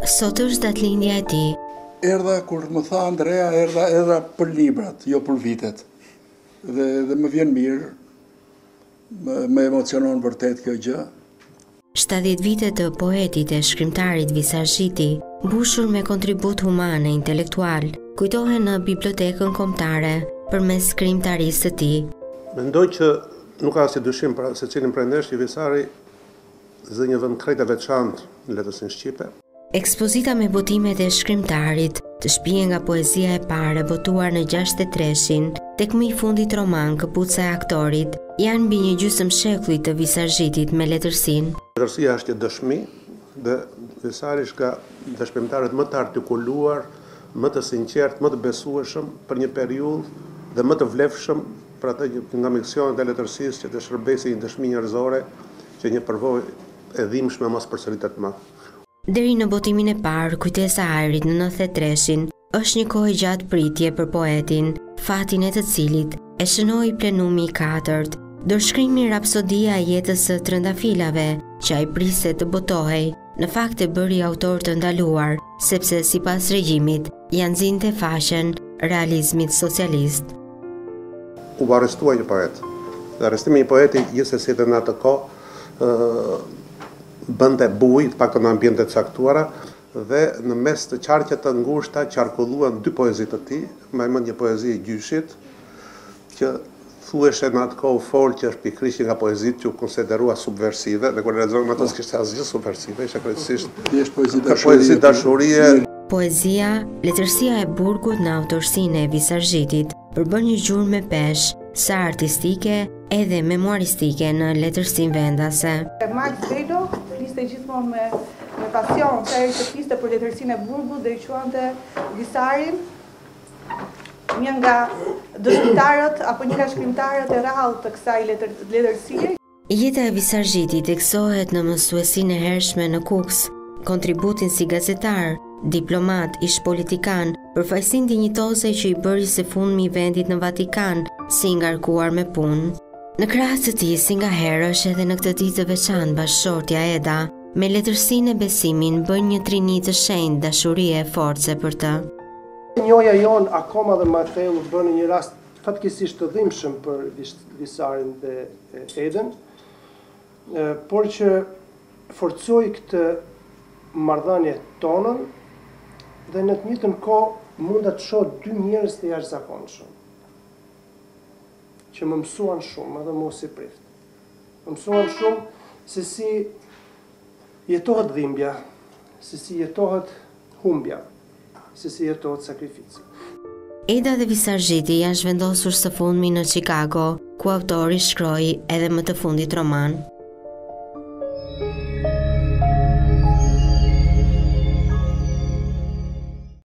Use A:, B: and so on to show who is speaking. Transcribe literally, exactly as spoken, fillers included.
A: Sot është datëlindja e tij.
B: Erdha kur më tha Andrea, erdha erdha për librat, jo për vitet. Dhe, dhe më vjen mirë, më, më emocionon vërtet kjo gjë.
A: shtatëdhjetë vite të poetit e shkrimtarit Visargjiti, mbushur me kontribut human e intelektual, kujtohen në bibliotekën kombëtare përmes shkrimtarisë së tij.
C: Mendoj që nuk ka asnjë dyshim për secilin prej nesh që Visari zë një vend krejt e veçantë në letërsinë shqipe.
A: Ekspozita me botimet e shkrimtarit, të shpije nga poezia e parë botuar në gjashtëdhjetë e treshin, tek më i fundit roman Këpuca e aktorit, janë mbi një gjysmë shekulli të Visargjitit me letërsinë.
C: Letërsia është një dëshmi dhe Visari është nga dëshmimtarët më të artikuluar, më të sinqert, më të besueshëm për një periudhë dhe më të vlefshëm për atë nga miksionet e letërsisë që të shërbesi një dëshmi njerëzore që një përvojë e dhimbshme mos përsëritet më.
A: Deri në botimin e parë, Kujtesa e ajrit në nëntëdhjetë e treshin, është një kohë gjatë pritje për poetin, fatin e të cilit e shënoi plenumi i katërt, dorëshkrimi Rapsodia e jetës së trëndafilave, që ai priste të botohej, në fakt e bëri autor të ndaluar, sepse sipas regjimit janë nxinte faqen realizmit socialist.
C: U arrestua një poet. Dhe arrestimi i poeti gjithsesi edhe në atë kohë bënte buj, të paktën në ambiente të caktuara, dhe në mes të qarqe të ngushta qarkulluan dy poezi të tij, më mend një poezi e Gjyshit, që thuheshe në atë kohë fol që është pikërisht nga poezitë që u konsiderua subversive, dhe kur lexon ato s'kishte asgjë subversive, ishte krejtësisht poezi dashurie.
A: Poezia, letërsia e burgut në autorsinë e Visargjitit përbën një gjurmë me peshë, sa artistike edhe memoaristike në letërsinë vendase.
D: Max Belo fliste gjithmonë me, me pasion, se ai që fliste për letërsinë e burgut dhe i quante Visarin një nga dëshmitarët apo një nga shkrimtarët e rrallë të kësaj letër, letërsie.
A: Jeta e Visargjitit teksohet në mësuesinë e hershme në Kuks, kontributin si gazetar, diplomat, ish politikan, përfaqësinë dinjitoze që i bëri së fundmi vendit në Vatikan, si ngarkuar me punë. Në krah të tij, si nga herë, është edhe në këtë ditë të veçantë bashkëshortja Eda, me letërsinë e besimin bën një trini të shenjtë, dashurie e force për të.
E: Njoja jon akoma dhe Mateu bën një rast fatkeqësisht të dhimbshëm për Visarin dhe Edën, por që forcoi këtë marrëdhënie tonën dhe në të njëjtën kohë mund të shoh dy njerëz të jashtëzakonshëm që më mësuan shumë, edhe mos i prift. Më mësuan shumë se si jetohet dhimbja, se si jetohet humbja, se si jetohet sakrifici.
A: Eda dhe Visargjiti janë zhvendosur së fundmi në Chicago, ku autori shkroi edhe më të fundit roman.